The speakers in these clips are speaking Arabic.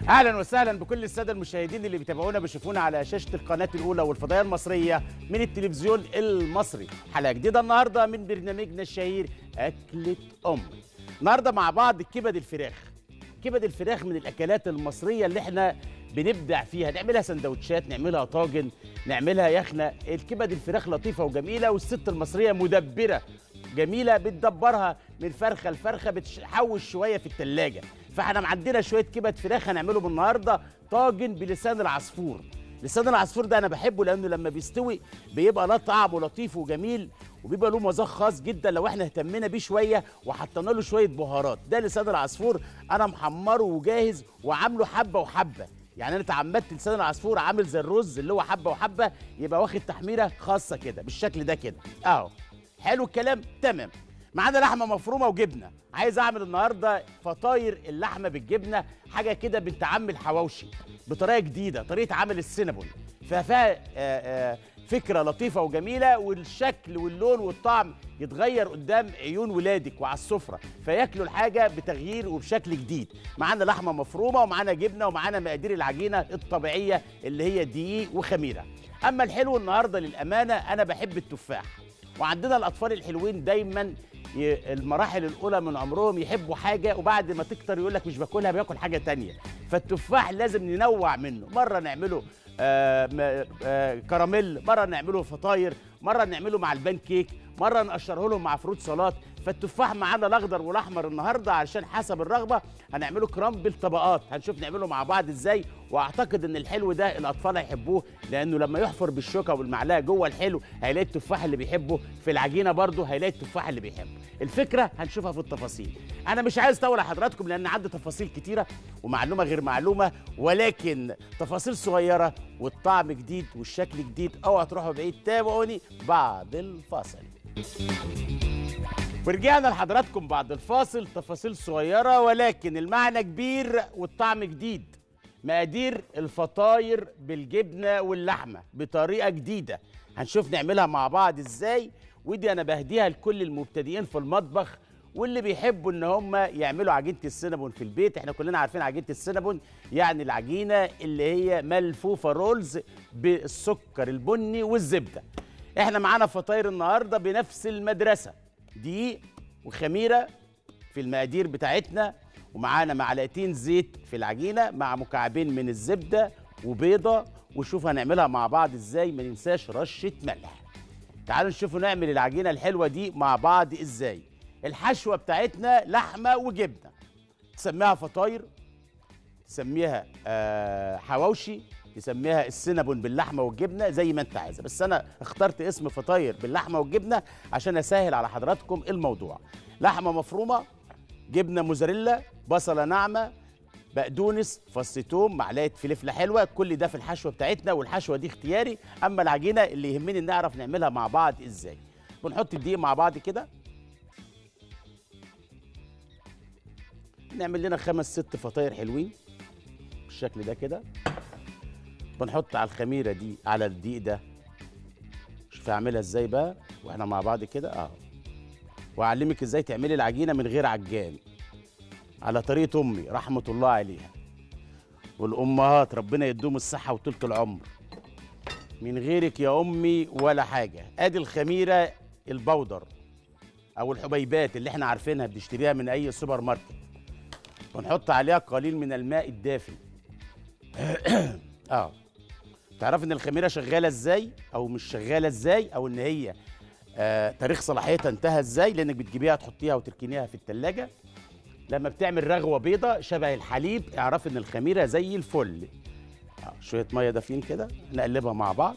اهلا وسهلا بكل الساده المشاهدين اللي بيتابعونا بيشوفونا على شاشه القناه الاولى والفضائيه المصريه من التلفزيون المصري. حلقه جديده النهارده من برنامجنا الشهير اكله امي. النهارده مع بعض كبد الفراخ. كبد الفراخ من الاكلات المصريه اللي احنا بنبدع فيها، نعملها سندوتشات، نعملها طاجن، نعملها يخنه. الكبد الفراخ لطيفه وجميله، والست المصريه مدبره جميله بتدبرها من فرخه لفرخه، بتحوش شويه في الثلاجه. فاحنا عندنا شويه كبد فراخ هنعملهم النهارده طاجن بلسان العصفور. لسان العصفور ده انا بحبه لانه لما بيستوي بيبقى له طعم لطيف وجميل، وبيبقى له مذاق خاص جدا لو احنا اهتمينا بيه شويه وحطينا له شويه بهارات. ده لسان العصفور انا محمره وجاهز وعامله حبه وحبه. يعني انا اتعمدت لسان العصفور عامل زي الرز اللي هو حبه وحبه، يبقى واخد تحميره خاصه كده بالشكل ده كده اهو. حلو الكلام، تمام. معانا لحمه مفرومه وجبنه. عايز اعمل النهارده فطاير اللحمه بالجبنه، حاجه كده بنت عم الحواوشي بطريقه جديده، طريقه عمل السينابون. فيها فكره لطيفه وجميله، والشكل واللون والطعم يتغير قدام عيون ولادك وعلى السفره، فياكلوا الحاجه بتغيير وبشكل جديد. معانا لحمه مفرومه ومعانا جبنه ومعانا مقادير العجينه الطبيعيه اللي هي دقيق وخميره. اما الحلو النهارده للامانه انا بحب التفاح، وعندنا الاطفال الحلوين دايما المراحل الاولى من عمرهم يحبوا حاجه وبعد ما تكتر يقول لك مش باكلها، بياكل حاجه تانية. فالتفاح لازم ننوع منه، مره نعمله كراميل، مره نعمله فطاير، مره نعمله مع البان كيك، مره نقشره لهم مع فروت سلطات. فالتفاح معانا الاخضر والاحمر النهارده علشان حسب الرغبه. هنعمله كرامبل طبقات، هنشوف نعمله مع بعض ازاي. واعتقد ان الحلو ده الاطفال هيحبوه، لانه لما يحفر بالشوكه والمعلقه جوه الحلو هيلاقي التفاح اللي بيحبه، في العجينه برضه هيلاقي التفاح اللي بيحبه. الفكره هنشوفها في التفاصيل. انا مش عايز اطول على حضراتكم لان عندي تفاصيل كتيره ومعلومه غير معلومه، ولكن تفاصيل صغيره والطعم جديد والشكل جديد. اوعى تروحوا بعيد، تابعوني بعد الفاصل. ورجعنا لحضراتكم بعد الفاصل. تفاصيل صغيرة ولكن المعنى كبير والطعم جديد. مقادير الفطاير بالجبنة واللحمة بطريقة جديدة، هنشوف نعملها مع بعض ازاي. ودي انا بهديها لكل المبتدئين في المطبخ واللي بيحبوا ان هم يعملوا عجينة السينابون في البيت. احنا كلنا عارفين عجينة السينابون، يعني العجينة اللي هي ملفوفة رولز بالسكر البني والزبدة. احنا معانا فطاير النهاردة بنفس المدرسة، دقيق وخميره في المقادير بتاعتنا، ومعانا معلقتين زيت في العجينه مع مكعبين من الزبده وبيضه. وشوف هنعملها مع بعض ازاي، ما ننساش رشه ملح. تعالوا نشوفوا نعمل العجينه الحلوه دي مع بعض ازاي. الحشوه بتاعتنا لحمه وجبنه، تسميها فطاير، تسميها حواوشي، تسميها السينابون باللحمه والجبنه زي ما انت عايزه، بس انا اخترت اسم فطاير باللحمه والجبنه عشان اسهل على حضراتكم الموضوع. لحمه مفرومه، جبنه موزاريلا، بصله ناعمه، بقدونس، فص ثوم، معلقه فلفله حلوه. كل ده في الحشوه بتاعتنا، والحشوه دي اختياري. اما العجينه اللي يهمني نعرف نعملها مع بعض ازاي. بنحط الدقيق مع بعض كده، نعمل لنا 5 6 فطاير حلوين بالشكل ده كده. بنحط على الخميره دي على الدقيق ده. شوف هعملها ازاي بقى واحنا مع بعض كده اهو. واعلمك ازاي تعملي العجينه من غير عجان على طريقه امي رحمه الله عليها، والامهات ربنا يدوم الصحه وطولة العمر. من غيرك يا امي ولا حاجه. ادي الخميره البودر او الحبيبات اللي احنا عارفينها بنشتريها من اي سوبر ماركت. ونحط عليها قليل من الماء الدافي. تعرف ان الخميره شغاله ازاي او مش شغاله ازاي، او ان هي تاريخ صلاحيتها انتهى ازاي، لانك بتجيبيها تحطيها وتركنيها في التلاجة. لما بتعمل رغوه بيضه شبه الحليب اعرف ان الخميره زي الفل. شويه ميه دافين كده نقلبها مع بعض.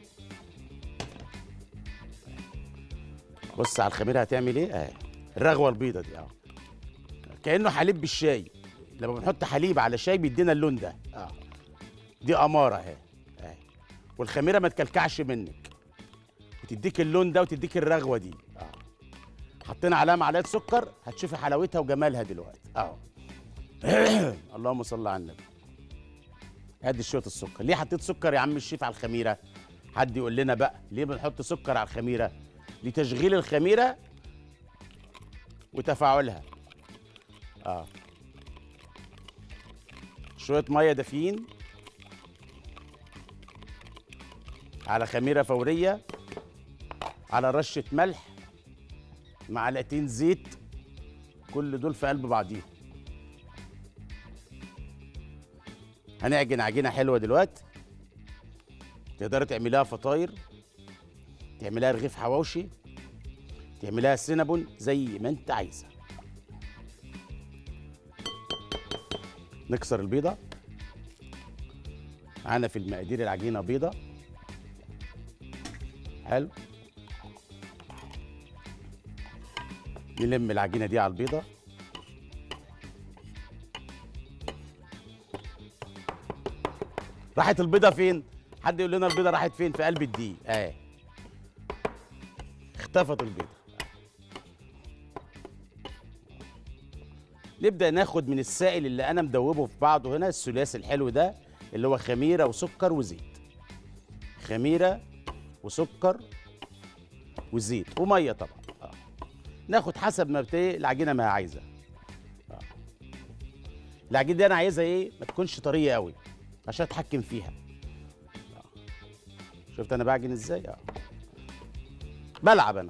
بص على الخميره هتعمل ايه الرغوه البيضه دي كانه حليب بالشاي. لما بنحط حليب على شاي بيدينا اللون ده دي اماره اهي. والخميره ما تكلكعش منك وتديك اللون ده وتديك الرغوه دي. حطينا عليها معلقه سكر، هتشوفي حلاوتها وجمالها دلوقتي اللهم صل على النبي. ادي شويه السكر. ليه حطيت سكر يا عم الشيف على الخميره؟ حد يقول لنا بقى ليه بنحط سكر على الخميره؟ لتشغيل الخميره وتفاعلها. شويه ميه دافيين على خميره فوريه على رشه ملح معلقتين زيت، كل دول في قلب بعضيهم. هنعجن عجينه حلوه دلوقتي، تقدري تعمليها فطاير، تعمليها رغيف حواوشي، تعمليها سينابون زي ما انت عايزه. نكسر البيضه، معانا في المقادير العجينه بيضه. حلو، نلم العجينه دي على البيضه. راحت البيضه فين؟ حد يقول لنا البيضه راحت فين؟ في قلب الدقيق اهي، اختفت البيضه. نبدا ناخد من السائل اللي انا مدوبه في بعضه هنا، الثلاثي الحلو ده اللي هو خميره وسكر وزيت. خميره وسكر وزيت وميه طبعا. ناخد حسب ما العجينه ما عايزه. العجينه دي انا عايزها ايه؟ ما تكونش طريه قوي عشان اتحكم فيها. شفت انا بعجن ازاي؟ بلعب انا.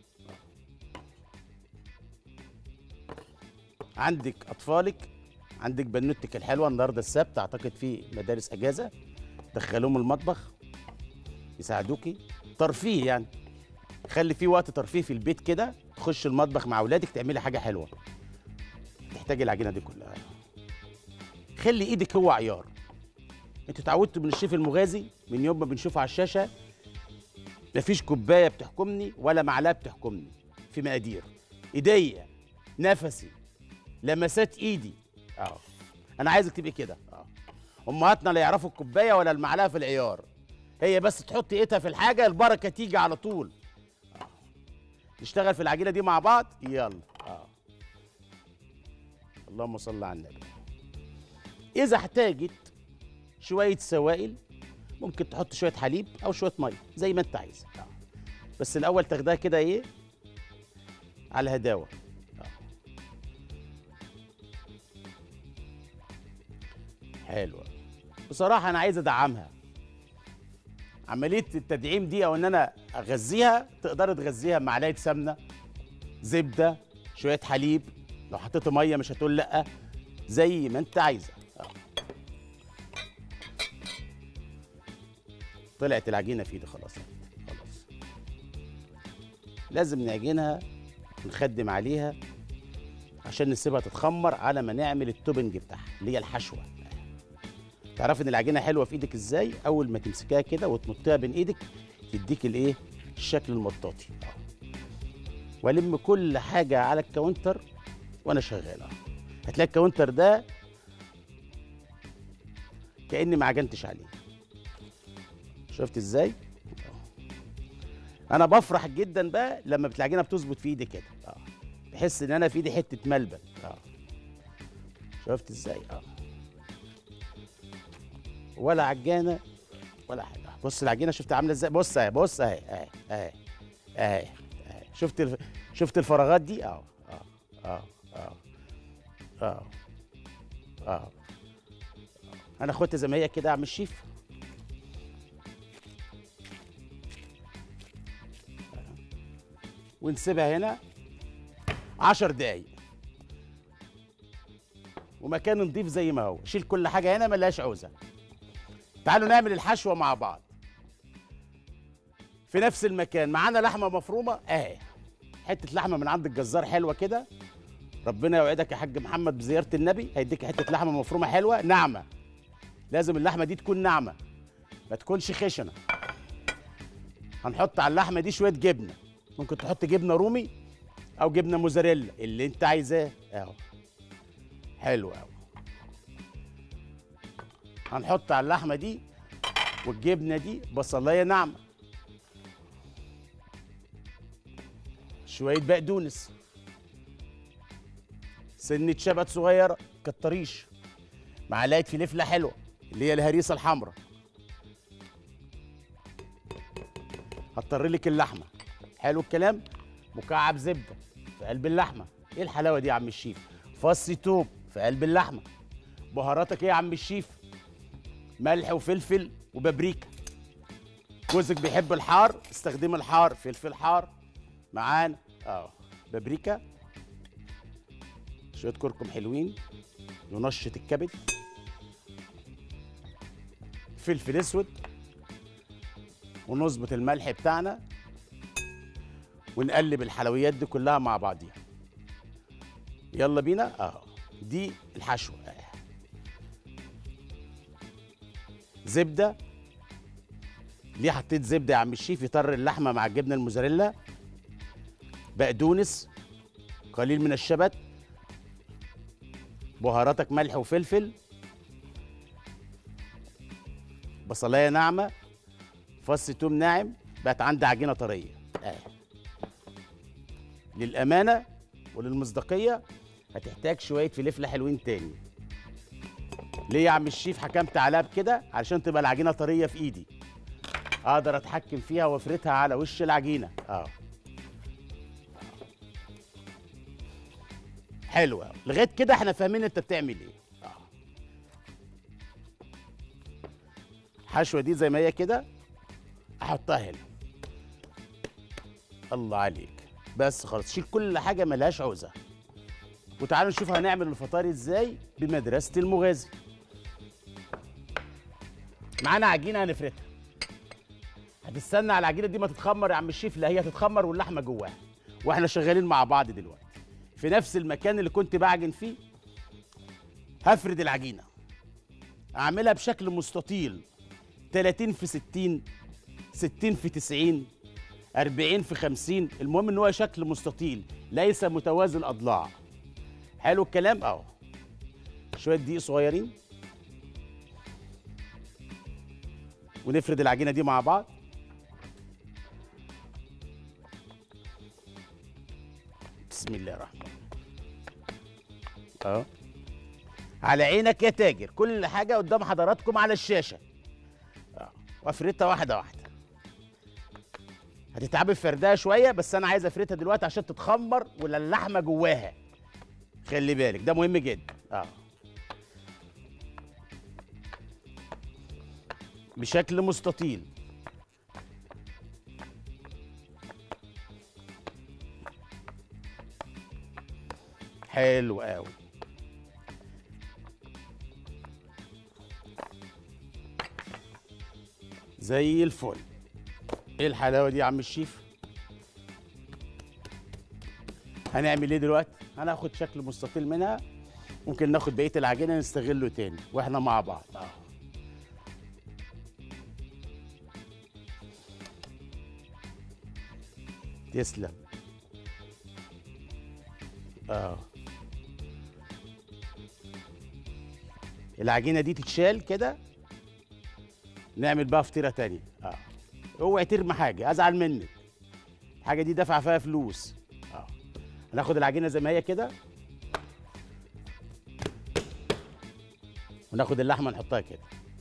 عندك اطفالك، عندك بنوتك الحلوه، النهارده السبت اعتقد في مدارس اجازه، دخلوهم المطبخ يساعدوكي ترفيه، يعني خلي في وقت ترفيه في البيت كده، تخش المطبخ مع اولادك تعملي حاجه حلوه. تحتاجي العجينه دي كلها. خلي ايدك هو عيار. انتوا اتعودتوا من الشيف المغازي من يوم ما بنشوفه على الشاشه، مفيش كوبايه بتحكمني ولا معلقه بتحكمني في مقادير. ايديا، نفسي، لمسات ايدي. انا عايزك تبقي كده. امهاتنا لا يعرفوا الكوبايه ولا المعلقه في العيار، هي بس تحط ايدها في الحاجه البركه تيجي على طول. نشتغل في العجينه دي مع بعض، يلا. اللهم صل على النبي. اذا احتاجت شويه سوائل ممكن تحط شويه حليب او شويه ميه زي ما انت عايز. بس الاول تاخدها كده ايه على الهداوه. حلوه. بصراحه انا عايز ادعمها. عمليه التدعيم دي او ان انا اغذيها، تقدر تغذيها بمعلقه سمنه، زبده، شويه حليب، لو حطيت ميه مش هتقول لا، زي ما انت عايزه. طلعت العجينه في ايدي خلاص. خلاص لازم نعجنها ونخدم عليها عشان نسيبها تتخمر على ما نعمل التوبنج بتاعها اللي هي الحشوه. تعرف ان العجينه حلوه في ايدك ازاي؟ اول ما تمسكها كده وتمطيها بين ايدك تديك الايه؟ الشكل المطاطي. والم كل حاجه على الكاونتر وانا شغال. هتلاقي الكاونتر ده كاني ما عجنتش عليه. شفت ازاي؟ انا بفرح جدا بقى لما العجينه بتظبط في ايدي كده. بحس ان انا في ايدي حته ملبن. شفت ازاي؟ ولا عجانه ولا حاجه. بص العجينه شفت عامله ازاي؟ بص اهي، بص اهي اهي اهي اهي. شفت الفراغات دي؟ اه انا اخدت زي ما هي كده يا عم الشيف. ونسيبها هنا 10 دقايق ومكان نضيف زي ما هو. شيل كل حاجه هنا ملهاش عوزه. تعالوا نعمل الحشوه مع بعض في نفس المكان. معانا لحمه مفرومه اهي، حته لحمه من عند الجزار حلوه كده. ربنا يوعدك يا حاج محمد بزياره النبي، هيديك حته لحمه مفرومه حلوه ناعمه. لازم اللحمه دي تكون ناعمه ما تكونش خشنه. هنحط على اللحمه دي شويه جبنه، ممكن تحط جبنه رومي او جبنه موزاريلا اللي انت عايزاه اهو. حلو قوي. هنحط على اللحمه دي والجبنه دي بصلايه ناعمه، شويه بقدونس، سنه شبت صغيره كتريش، معلقه فلفله حلوه اللي هي الهريسه الحمراء. هضطر لك اللحمه. حلو الكلام. مكعب زبده في قلب اللحمه. ايه الحلاوه دي يا عم الشيف؟ فص توم في قلب اللحمه، بهاراتك ايه يا عم الشيف؟ ملح وفلفل وبابريكا. جوزك بيحب الحار، استخدم الحار، فلفل حار معانا بابريكا، شويه كركم حلوين ونشط الكبد، فلفل اسود، ونظبط الملح بتاعنا ونقلب الحلويات دي كلها مع بعضيها. يلا بينا دي الحشوه. زبده. ليه حطيت زبده يا عم الشيف؟ يطر اللحمه مع الجبنه الموزاريلا. بقدونس، قليل من الشبت، بهاراتك ملح وفلفل، بصلايه ناعمه، فص توم ناعم. بقت عندي عجينه طريه. للامانه وللمصداقيه هتحتاج شويه فلفله حلوين تاني. ليه يا عم الشيف حكمت عليها بكده؟ علشان تبقى العجينه طريه في ايدي، اقدر اتحكم فيها وافردها على وش العجينه. حلوه. لغايه كده احنا فاهمين انت بتعمل ايه. الحشوه دي زي ما هي كده احطها هنا. الله عليك. بس خلاص، شيل كل حاجه ملهاش عوزه. وتعالوا نشوف هنعمل الفطار ازاي بمدرسه المغازي. معانا عجينه هنفردها. هتستنى على العجينه دي ما تتخمر يا عم الشيف؟ لا، هي هتتخمر واللحمه جواها واحنا شغالين مع بعض دلوقتي في نفس المكان اللي كنت بعجن فيه. هفرد العجينه، اعملها بشكل مستطيل، 30 في 60، 60 في 90، 40 في 50. المهم ان هو شكل مستطيل ليس متوازي الاضلاع. حلو الكلام. شويه دقيق صغيرين ونفرد العجينه دي مع بعض. بسم الله الرحمن الرحيم. على عينك يا تاجر، كل حاجه قدام حضراتكم على الشاشه. وافردها واحده واحده. هتتعبي في فردها شويه، بس انا عايز افردها دلوقتي عشان تتخمر ولا اللحمه جواها. خلي بالك ده مهم جدا. بشكل مستطيل. حلو قوي. زي الفل. ايه الحلاوه دي يا عم الشيف؟ هنعمل ايه دلوقتي؟ هناخد شكل مستطيل منها، ممكن ناخد بقيه العجينه نستغله تاني واحنا مع بعض. تسلم. العجينه دي تتشال كده، نعمل بقى فطيره تانية. اوعي ترمي حاجه، ازعل منك. الحاجه دي دافعه فيها فلوس. هناخد العجينه زي ما هي كده، وناخد اللحمه نحطها كده.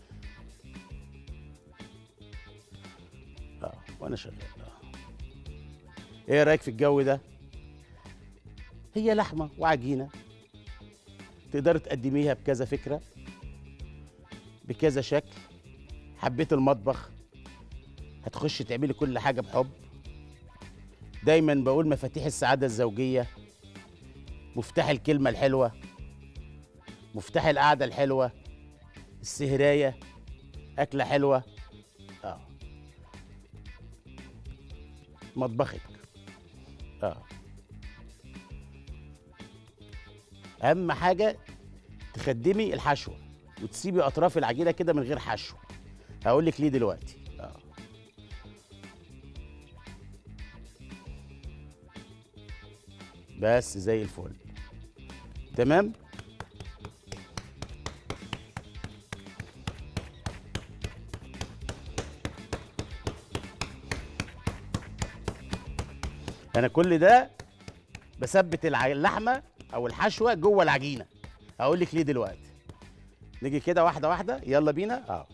وانا شغال. ايه رايك في الجو ده؟ هي لحمه وعجينه، تقدري تقدميها بكذا فكره، بكذا شكل. حبيت المطبخ، هتخش تعملي كل حاجه بحب. دايما بقول مفاتيح السعاده الزوجيه، مفتاح الكلمه الحلوه، مفتاح القعده الحلوه، السهرايه، اكله حلوه. مطبخك. اهم حاجه تخدمي الحشوه وتسيبي اطراف العجينه كده من غير حشو. هقول لك ليه دلوقتي. بس زي الفل. تمام. انا كل ده بثبت اللحمه او الحشوه جوه العجينه. هقول لك ليه دلوقتي. نيجي كده واحده واحده. يلا بينا.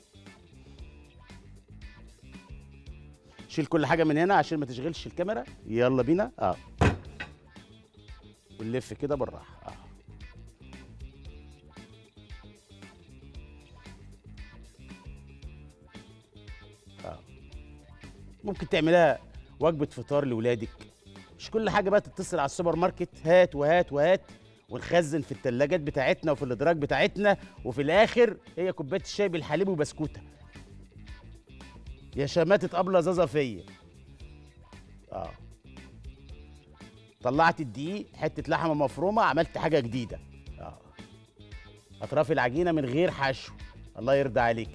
شيل كل حاجه من هنا عشان ما تشغلش الكاميرا. يلا بينا. ونلف كده بالراحه. ممكن تعملها وجبه فطار لاولادك. مش كل حاجه بقى تتصل على السوبر ماركت هات وهات وهات، ونخزن في الثلاجات بتاعتنا وفي الادراج بتاعتنا، وفي الاخر هي كوبايه الشاي بالحليب وبسكوته. يا شماتة ابله زازا فيا. اه طلعت الدقيق، حته لحمه مفرومه، عملت حاجه جديده. اه اطراف العجينه من غير حشو. الله يرضى عليك.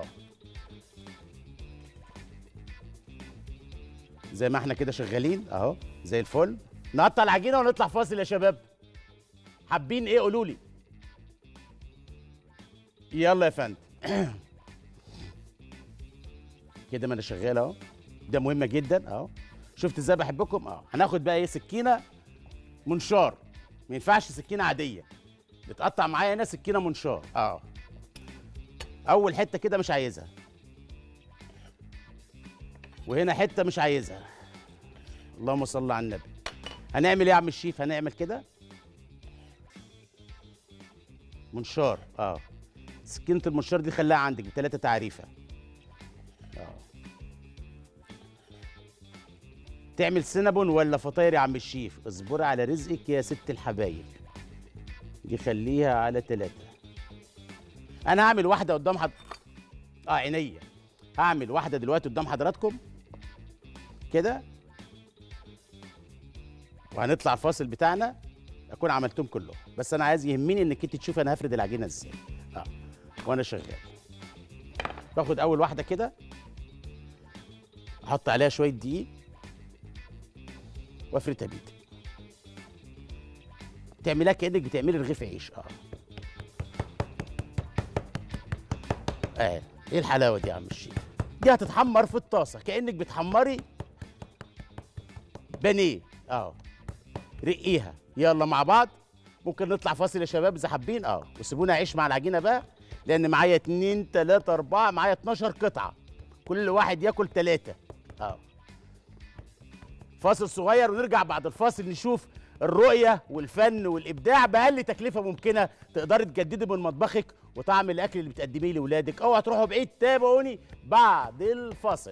زي ما احنا كده شغالين اهو زي الفل. نقطع العجينه ونطلع فاصل يا شباب. حابين ايه قولوا لي. يلا يا فندم. كده ما انا شغال اهو. ده مهمه جدا اهو. شفت ازاي بحبكم اهو. هناخد بقى ايه سكينه منشار. ما ينفعش سكينه عاديه، بتقطع معايا هنا سكينه منشار اهو. اول حته كده مش عايزها، وهنا حته مش عايزها. اللهم صل على النبي. هنعمل ايه يا عم الشيف؟ هنعمل كده منشار سكينه المنشار دي خليها عندك ب3 تعريفه. تعمل سينابون ولا فطاير يا عم الشيف؟ اصبري على رزقك يا ست الحبايب. دي خليها على 3. انا هعمل واحده قدام عينيا. هعمل واحده دلوقتي قدام حضراتكم كده، وهنطلع الفاصل بتاعنا اكون عملتهم كلهم. بس انا عايز يهمني انك انت تشوفي انا هفرد العجينه ازاي وانا شغال. باخد اول واحده كده، احط عليها شويه دقيق وافردها بايدي. تعملها كانك بتعملي رغيف عيش. ايه الحلاوه دي يا عم الشيف؟ دي هتتحمر في الطاسه كانك بتحمري بانيه. رقيها. يلا مع بعض. ممكن نطلع فاصل يا شباب اذا حابين وسيبونا اعيش مع العجينه بقى، لان معايا 2 3 4 معايا 12 قطعه، كل واحد ياكل 3. فاصل صغير ونرجع بعد الفاصل نشوف الرؤيه والفن والابداع باقل تكلفه ممكنه تقدري تجددي من مطبخك وطعم الاكل اللي بتقدميه لاولادك. اوعوا تروحوا بعيد، تابعوني بعد الفاصل.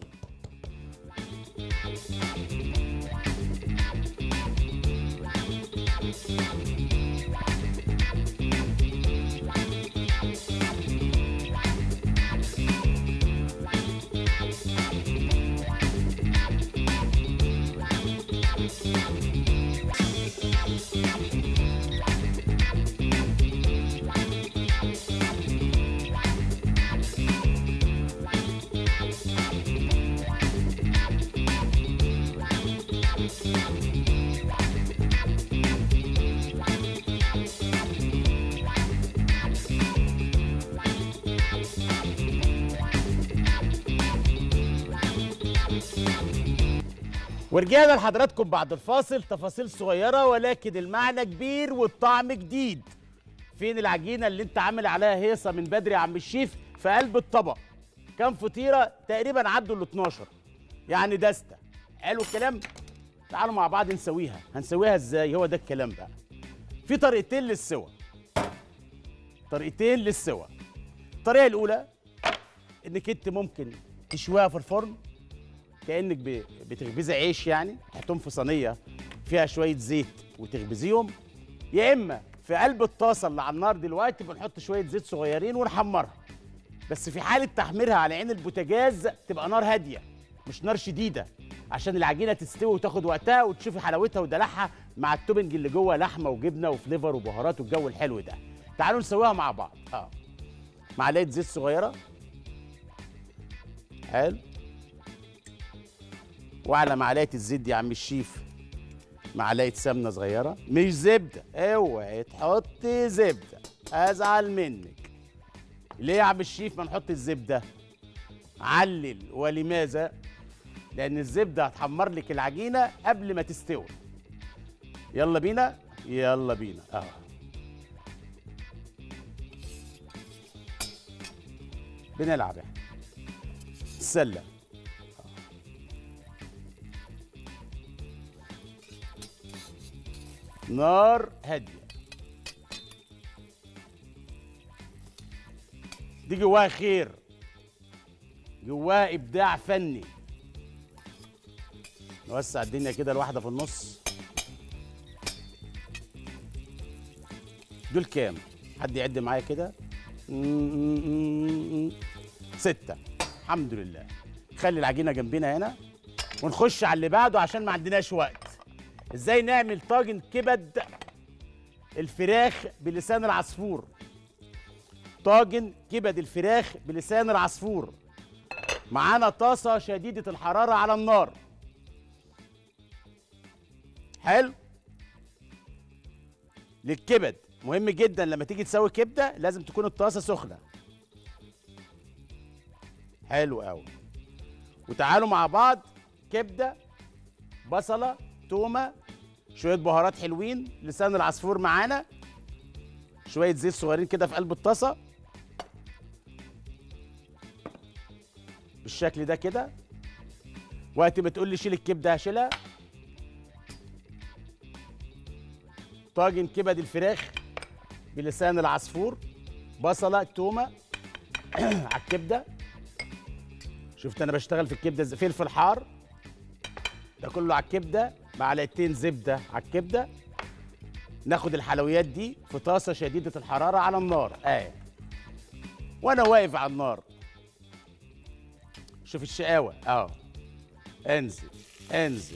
ورجعنا لحضراتكم بعد الفاصل. تفاصيل صغيرة ولكن المعنى كبير والطعم جديد. فين العجينة اللي انت عامل عليها هيصة من بدري يا عم الشيف؟ في قلب الطبق. كام فطيرة؟ تقريبا عدوا ال 12، يعني دستة. حلو الكلام؟ تعالوا مع بعض نسويها. هنسويها ازاي؟ هو ده الكلام بقى. في طريقتين للسوا. الطريقة الأولى انك انت ممكن تشويها في الفرن كأنك بتخبزي عيش، يعني تحطهم في صينية فيها شوية زيت وتخبزيهم، يا إما في قلب الطاسة اللي على النار دلوقتي بنحط شوية زيت صغيرين ونحمرها. بس في حالة تحميرها على عين البوتاجاز تبقى نار هادية مش نار شديدة، عشان العجينة تستوي وتاخد وقتها وتشوفي حلاوتها ودلعها مع التوبنج اللي جوه لحمة وجبنة وفليفر وبهارات والجو الحلو ده. تعالوا نسويها مع بعض. معلقة زيت صغيرة. حلو. وعلى معلقه الزيت دي يا عم الشيف معلقه سمنه صغيره، مش زبده. اوعي تحطي زبده ازعل منك. ليه يا عم الشيف ما نحط الزبده؟ علل. ولماذا؟ لان الزبده هتحمر لك العجينه قبل ما تستوي. يلا بينا بنلعب احنا السله. نار هاديه. دي جواها خير، جواها ابداع فني. نوسع الدنيا كده الواحده في النص. دول كام؟ حد يعد معايا كده. 6. الحمد لله. خلي العجينه جنبنا هنا ونخش على اللي بعده عشان ما عندناش وقت. ازاي نعمل طاجن كبد الفراخ بلسان العصفور؟ طاجن كبد الفراخ بلسان العصفور. معانا طاسه شديده الحراره على النار. حلو. للكبد مهم جدا لما تيجي تسوي كبده لازم تكون الطاسه سخنه. حلو قوي. وتعالوا مع بعض. كبده، بصله، تومه، شويه بهارات حلوين، لسان العصفور معانا، شويه زيت صغيرين كده في قلب الطاسه بالشكل ده كده. وقت ما تقول لي شيل الكبده هشيلها. طاجن كبد الفراخ بلسان العصفور، بصله، تومه على الكبده. شفت انا بشتغل في الكبده ازاي؟ فلفل حار، ده كله على الكبده، معلقتين زبده على الكبده. ناخد الحلويات دي في طاسه شديده الحراره على النار. وانا واقف على النار شوف الشقاوه انزل انزل.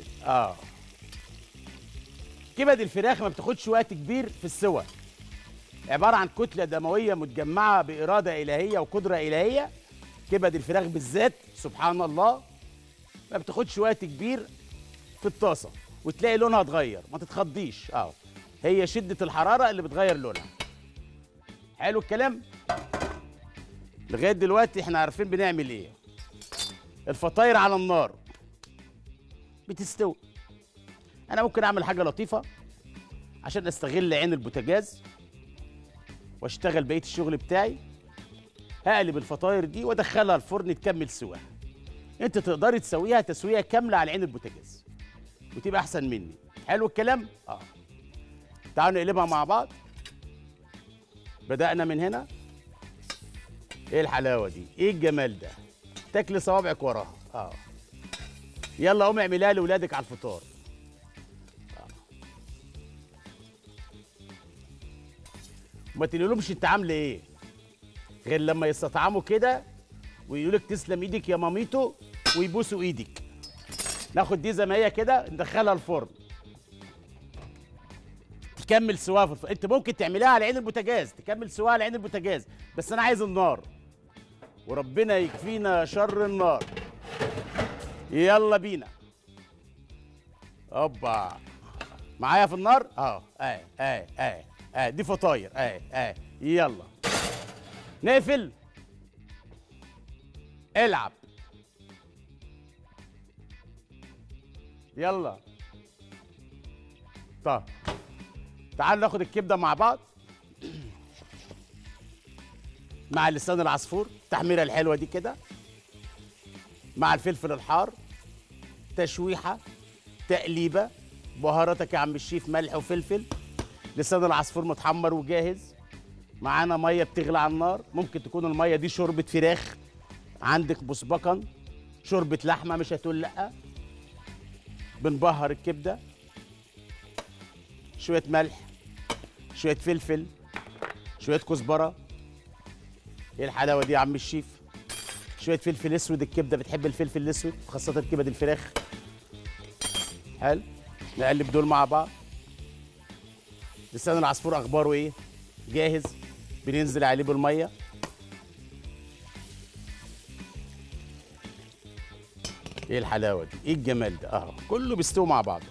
كبد الفراخ ما بتاخدش وقت كبير في السوى، عباره عن كتله دمويه متجمعه باراده الهيه وقدره الهيه. كبد الفراخ بالذات سبحان الله ما بتاخدش وقت كبير في الطاسه وتلاقي لونها اتغير. ما تتخضيش، هي شده الحراره اللي بتغير لونها. حلو الكلام. لغايه دلوقتي احنا عارفين بنعمل ايه. الفطاير على النار بتستوي. انا ممكن اعمل حاجه لطيفه عشان استغل عين البوتاجاز واشتغل بقيه الشغل بتاعي. هقلب الفطاير دي وادخلها الفرن تكمل سواها. انت تقدري تسويها تسويه كامله على عين البوتاجاز وتبقى احسن مني. حلو الكلام. تعالوا نقلبها مع بعض. بدأنا من هنا. ايه الحلاوه دي؟ ايه الجمال ده؟ تاكلي صوابعك وراها. يلا قومي اعمليها لاولادك على الفطار. ما تقولهمش انت عامله ايه غير لما يستطعموا كده ويقولوا لك تسلم ايدك يا ماميتو ويبوسوا ايدك. ناخد دي زي ما هي كده ندخلها الفرن تكمل سواها في الفرن. انت ممكن تعمليها على عين البوتاجاز، تكمل سواها على عين البوتاجاز، بس انا عايز النار وربنا يكفينا شر النار. يلا بينا. اوبا معايا في النار. دي فطاير. يلا نقفل. العب. يلا. طب تعال ناخد الكبده مع بعض مع لسان العصفور، التحميره الحلوه دي كده، مع الفلفل الحار، تشويحه، تقليبه، بهاراتك يا عم الشيف، ملح وفلفل. لسان العصفور متحمر وجاهز. معانا ميه بتغلي على النار. ممكن تكون الميه دي شوربه فراخ عندك مسبقا، شوربه لحمه مش هتقول لا. بنبهر الكبده، شويه ملح، شويه فلفل، شويه كزبره. ايه الحلاوه دي يا عم الشيف؟ شويه فلفل اسود، الكبده بتحب الفلفل الاسود خاصه كبد الفراخ. حلو. نقلب دول مع بعض. لسان العصفور اخباره ايه؟ جاهز. بننزل عليه بالميه. ايه الحلاوه دي؟ ايه الجمال ده؟ كله بيستوي مع بعضه.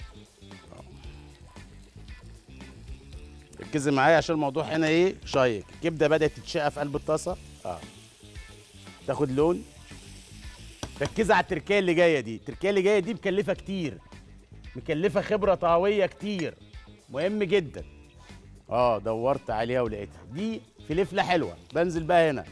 ركزي معايا عشان الموضوع هنا ايه شيق. الكبده بدات تتشقى في قلب الطاسه. تاخد لون. ركزي على التركيه اللي جايه دي. التركيه اللي جايه دي مكلفه كتير، مكلفه خبره طهويه كتير، مهم جدا. دورت عليها ولقيتها. دي فلفله حلوه. بنزل بقى هنا.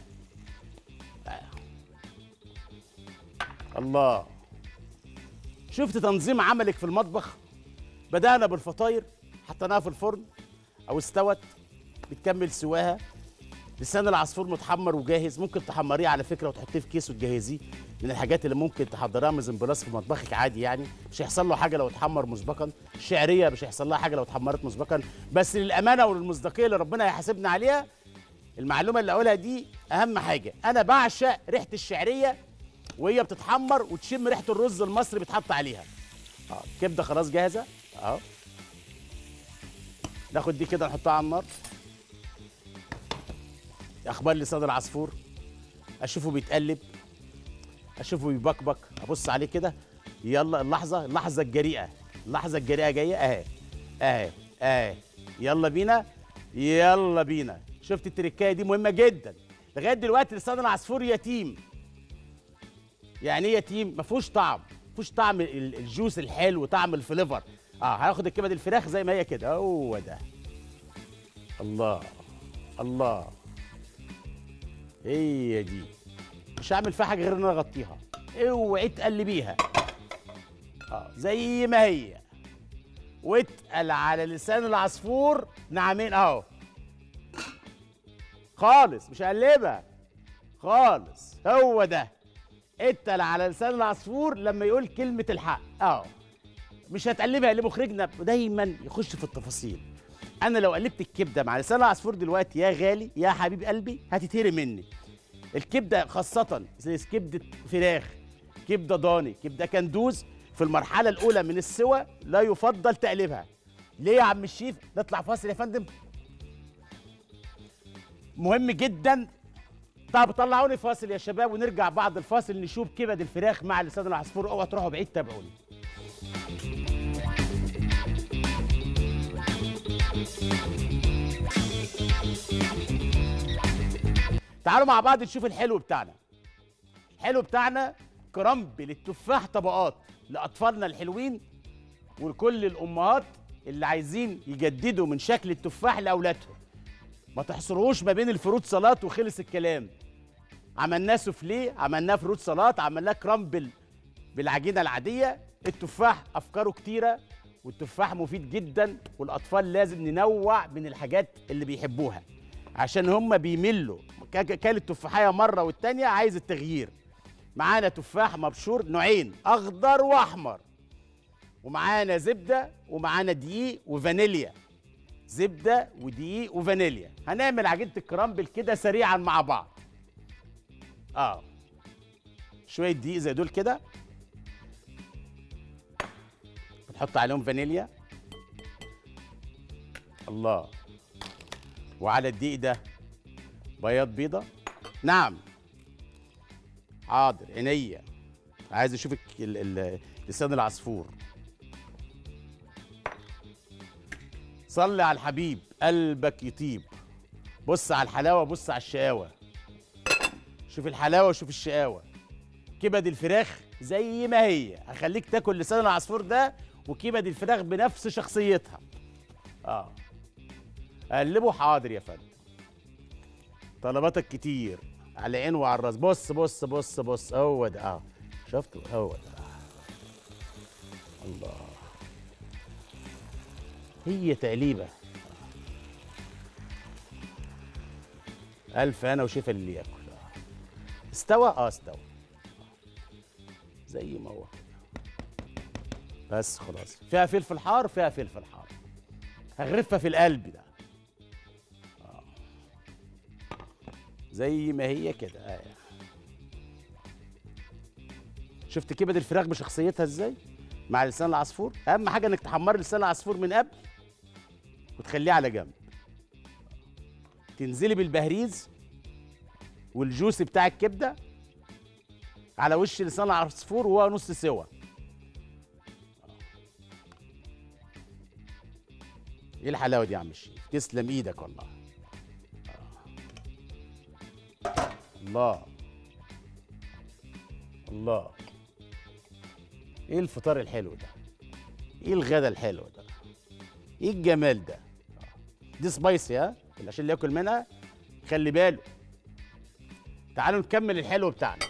الله. شفت تنظيم عملك في المطبخ؟ بدأنا بالفطاير، حطيناها في الفرن او استوت بتكمل سواها. لسان العصفور متحمر وجاهز. ممكن تحمريه على فكره وتحطيه في كيس وتجهزيه. من الحاجات اللي ممكن تحضرها ميزن بلاس في مطبخك عادي، يعني مش هيحصل له حاجه لو اتحمر مسبقا. الشعريه مش هيحصل لها حاجه لو اتحمرت مسبقا. بس للامانه وللمصداقيه اللي ربنا هيحاسبنا عليها، المعلومه اللي اقولها دي اهم حاجه. انا بعشق ريحه الشعريه وهي بتتحمر، وتشم ريحه الرز المصري بيتحط عليها. الكبده خلاص جاهزه اهو. ناخد دي كده نحطها على النار. اخبار لسان العصفور، اشوفه بيتقلب، اشوفه بيبكبك، ابص عليه كده. يلا اللحظه الجريئه، اللحظه الجريئه جايه اهي اهي اهي. يلا بينا يلا بينا. شفت التركايه دي مهمه جدا. لغايه دلوقتي لسان العصفور يتيم. يعني ايه يتيم؟ ما فيهوش طعم، ما فيهوش طعم الجوس الحلو وطعم الفليفر. هاخد الكبد الفراخ زي ما هي كده، هو ده. الله الله، هي دي. مش هعمل فيها حاجه غير ان انا اغطيها. اوعي تقلبيها زي ما هي، واتقل على لسان العصفور نعمين اهو خالص. مش هقلبها خالص، هو ده. اتقل على لسان العصفور لما يقول كلمه الحق مش هتقلبها. اللي مخرجنا دايما يخش في التفاصيل. انا لو قلبت الكبده مع لسان العصفور دلوقتي يا غالي يا حبيب قلبي هتتهري مني. الكبده خاصه زي كبده فراخ، كبده ضاني، كبده كندوز، في المرحله الاولى من السوى لا يفضل تقليبها. ليه يا عم الشيف؟ نطلع فاصل يا فندم، مهم جدا. طب طلعوني فاصل يا شباب، ونرجع بعد الفاصل نشوف كبد الفراخ مع لسان العصفور. اوعوا تروحوا بعيد، تابعوني. تعالوا مع بعض نشوف الحلو بتاعنا. الحلو بتاعنا كرنب التفاح، طبقات لاطفالنا الحلوين ولكل الامهات اللي عايزين يجددوا من شكل التفاح لاولادهم. ما تحصروش ما بين الفروت سلطات وخلص الكلام. عملناه سوفليه، عملناه فروت سلطات، عملناه كرامبل بالعجينه العاديه. التفاح افكاره كتيره، والتفاح مفيد جدا، والاطفال لازم ننوع من الحاجات اللي بيحبوها عشان هم بيملوا. كل التفاحيه مره والتانيه عايز التغيير. معانا تفاح مبشور نوعين، اخضر واحمر، ومعانا زبده، ومعانا دقيق وفانيليا. زبده ودقيق وفانيليا. هنعمل عجينه الكرامبل كده سريعا مع بعض. شويه دقيق زي دول كده، بنحط عليهم فانيليا. الله. وعلى الدقيق ده بياض بيضه. نعم حاضر عينيا. عايز اشوف لسان العصفور. صلي على الحبيب قلبك يطيب. بص على الحلاوه، بص على الشقاوه. شوف الحلاوه وشوف الشقاوه. كبد الفراخ زي ما هي، هخليك تاكل لسان العصفور ده وكبد الفراخ بنفس شخصيتها. قلبه. حاضر يا فندم، طلباتك كتير على عين وعلى الراس. بص بص بص بص، هو ده. شفتوا؟ هو ده. الله، هي تقليبه. الف انا وشفا اللي ياكل. استوى؟ استوى زي ما هو كده. بس خلاص. فيها فلفل حار، فيها فلفل حار. هغرفها في القلب ده زي ما هي كده. شفت كبد الفراخ بشخصيتها ازاي مع لسان العصفور؟ اهم حاجه انك تحمري لسان العصفور من قبل وتخليه على جنب. تنزلي بالبهريز والجوس بتاع الكبده على وش لسان العصفور وهو نص سوا. ايه الحلاوه دي يا عم الشيف؟ تسلم ايدك والله. الله الله، ايه الفطار الحلو ده؟ ايه الغدا الحلو ده؟ ايه الجمال ده؟ دي سبايسي عشان اللي ياكل منها خلي باله. تعالوا نكمل الحلو بتاعنا.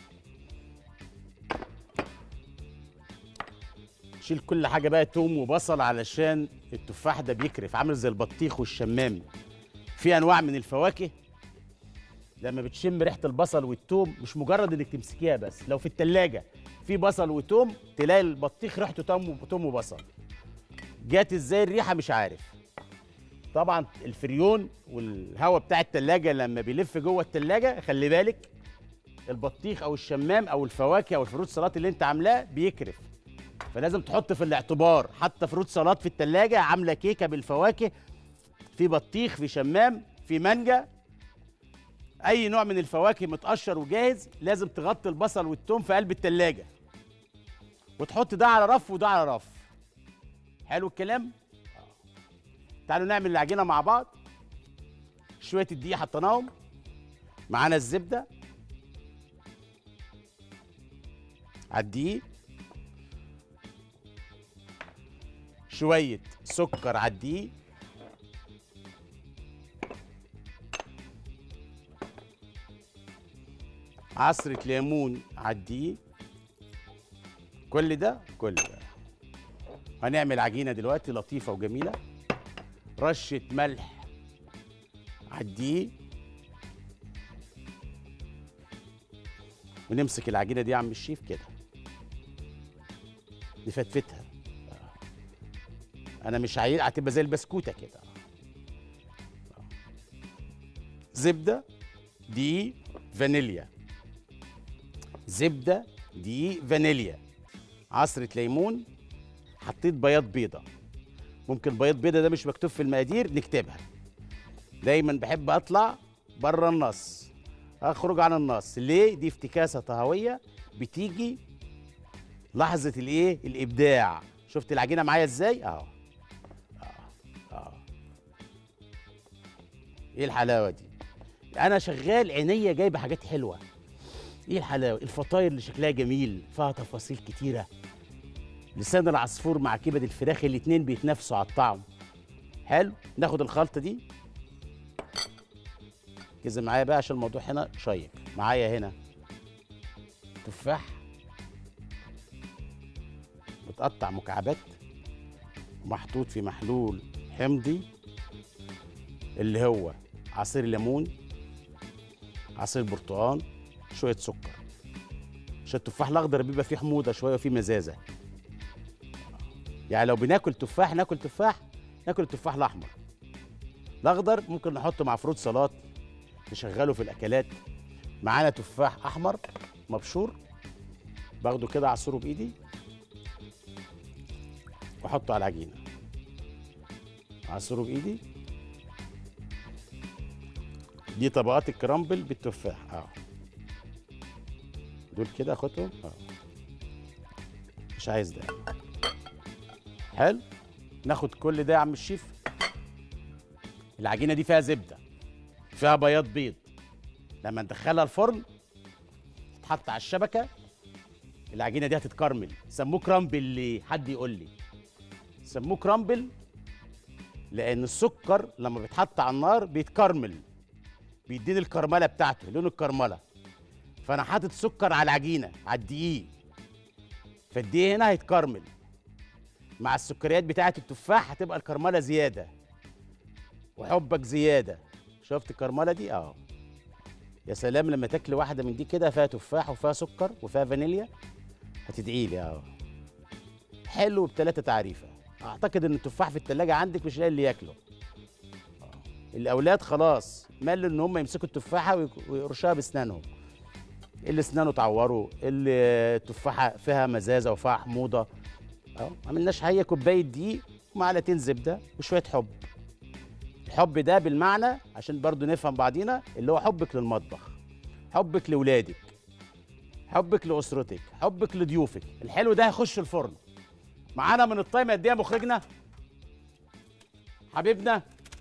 شيل كل حاجه بقى، توم وبصل، علشان التفاح ده بيكرف، عامل زي البطيخ والشمام. في انواع من الفواكه لما بتشم ريحه البصل والثوم مش مجرد انك تمسكيها بس، لو في التلاجة في بصل وثوم تلاقي البطيخ ريحته توم وبصل. جات ازاي الريحه مش عارف. طبعا الفريون والهواء بتاع التلاجة لما بيلف جوه التلاجة خلي بالك البطيخ او الشمام او الفواكه او الفروت سلطات اللي انت عاملاه بيكرف، فلازم تحط في الاعتبار حتى فروت سلطات في التلاجة، عامله كيكه بالفواكه، في بطيخ، في شمام، في مانجا، اي نوع من الفواكه متقشر وجاهز، لازم تغطي البصل والثوم في قلب التلاجة وتحط ده على رف وده على رف. حلو الكلام. تعالوا نعمل العجينه مع بعض. شويه الدقيق حطيناهم، معانا الزبده على الدقيق، شويه سكر على الدقيق، عصره ليمون على الدقيق، كل ده هنعمل عجينه دلوقتي لطيفه وجميله. رشه ملح على الدقيق، ونمسك العجينه دي يا عم الشيف كده نفتفتها. انا مش عايز هتبقى زي البسكوته كده. زبده، دقيق، فانيليا، زبده، دقيق، فانيليا، عصره ليمون، حطيت بياض بيضه. ممكن بياض بيضه ده مش مكتوب في المقادير نكتبها. دايما بحب اطلع بره النص، اخرج عن النص. ليه؟ دي افتكاسه طهويه بتيجي لحظه الايه؟ الابداع. شفت العجينه معايا ازاي؟ اهو. ايه الحلاوه دي؟ انا شغال عينيا جايبه حاجات حلوه. ايه الحلاوه؟ الفطاير اللي شكلها جميل فيها تفاصيل كتيره. لسان العصفور مع كبد الفراخ الاتنين بيتنافسوا على الطعم. حلو. ناخد الخلطه دي كذا معايا بقى عشان الموضوع هنا شيق. معايا هنا تفاح متقطع مكعبات ومحطوط في محلول حمضي اللي هو عصير ليمون، عصير برتقال، شويه سكر. عشان التفاح الاخضر بيبقى فيه حموضه شويه وفيه مزازه. يعني لو بناكل تفاح ناكل التفاح الاحمر. الاخضر ممكن نحطه مع فروت سلطات نشغله في الاكلات. معانا تفاح احمر مبشور، باخده كده اعصره بايدي واحطه على العجينه. اعصره بايدي. دي طبقات الكرامبل بالتفاح دول كده اخدهم مش عايز ده. حلو. ناخد كل ده يا عم الشيف. العجينه دي فيها زبده، فيها بياض بيض. لما ندخلها الفرن تتحط على الشبكه العجينه دي هتتكرمل. سموه كرامبل ليه؟ حد يقول لي. سموه كرامبل لان السكر لما بيتحط على النار بيتكرمل، بيديني الكرمله بتاعته، لون الكرمله. فانا حاطط سكر على العجينه على الدقيق، فالدقيق هنا هيتكرمل مع السكريات بتاعه التفاح، هتبقى الكرمله زياده وحبك زياده. شفت الكرمله دي؟ يا سلام لما تاكل واحده من دي كده فيها تفاح وفيها سكر وفيها فانيليا هتدعي لي. حلو بثلاثه تعريفه. اعتقد ان التفاح في الثلاجه عندك مش لاقي اللي ياكله. الاولاد خلاص ملوا ان هم يمسكوا التفاحه ويرشوها باسنانهم. اللي اسنانه اتعوروا، اللي التفاحه فيها مزازه وفيها حموضه. عملناش حاجه. كوبايه دقيق ومعلقتين زبده وشويه حب. الحب ده بالمعنى عشان برضو نفهم بعضينا، اللي هو حبك للمطبخ، حبك لاولادك، حبك لاسرتك، حبك لضيوفك. الحلو ده هيخش الفرن. معانا من التايم قد ايه يا مخرجنا حبيبنا؟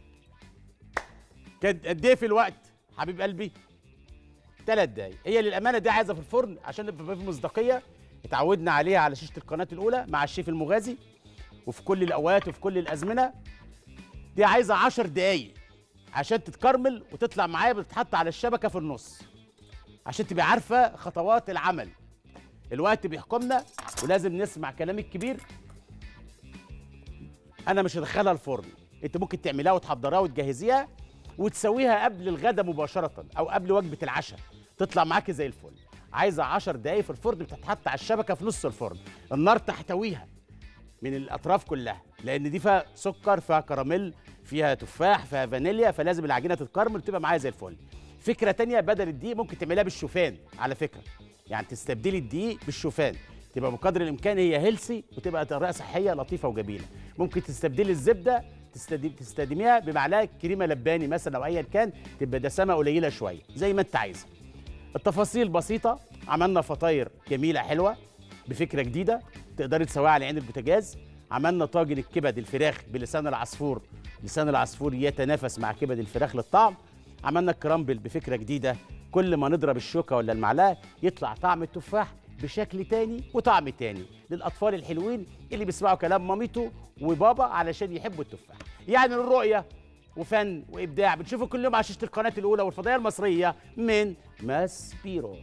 قد ايه في الوقت حبيب قلبي؟ 3 دقايق. هي للامانه دي عايزه في الفرن عشان نبقى في مصداقيه اتعودنا عليها على شاشه القناه الاولى مع الشيف المغازي، وفي كل الاوقات وفي كل الازمنه. دي عايزه 10 دقايق عشان تتكرمل وتطلع معايا، بتتحط على الشبكه في النص عشان تبقى عارفه خطوات العمل. الوقت بيحكمنا ولازم نسمع كلام الكبير. انا مش هدخلها الفرن، انت ممكن تعمليها وتحضريها وتجهزيها وتسويها قبل الغدا مباشره او قبل وجبه العشاء، تطلع معاكي زي الفل. عايزه 10 دقايق في الفرن، بتتحط على الشبكه في نص الفرن، النار تحتويها من الاطراف كلها، لان دي فيها سكر، فيها كراميل، فيها تفاح، فيها فانيليا، فلازم العجينه تتكرمل وتبقى معايا زي الفل. فكره تانية بدل الدقيق ممكن تعمليها بالشوفان على فكره، يعني تستبدلي الدقيق بالشوفان، تبقى بقدر الامكان هي هيلسي وتبقى طريقه صحيه لطيفه وجميله. ممكن تستبدلي الزبده، تستخدميها بمعلقه كريمه لباني مثلا او ايا كان، تبقى دسمه قليله شويه زي ما انت عايزه. التفاصيل بسيطه، عملنا فطاير جميله حلوه بفكره جديده تقدري تسويها على عين البوتاجاز. عملنا طاجن الكبد الفراخ بلسان العصفور، لسان العصفور يتنافس مع كبد الفراخ للطعم. عملنا الكرامبل بفكره جديده، كل ما نضرب الشوكه ولا المعلقه يطلع طعم التفاح بشكل تاني وطعم تاني للاطفال الحلوين اللي بيسمعوا كلام مامته وبابا علشان يحبوا التفاح. يعني الرؤيه وفن وابداع بتشوفوا كل يوم على شاشه القناه الاولى والفضائيه المصريه من ماسبيرو.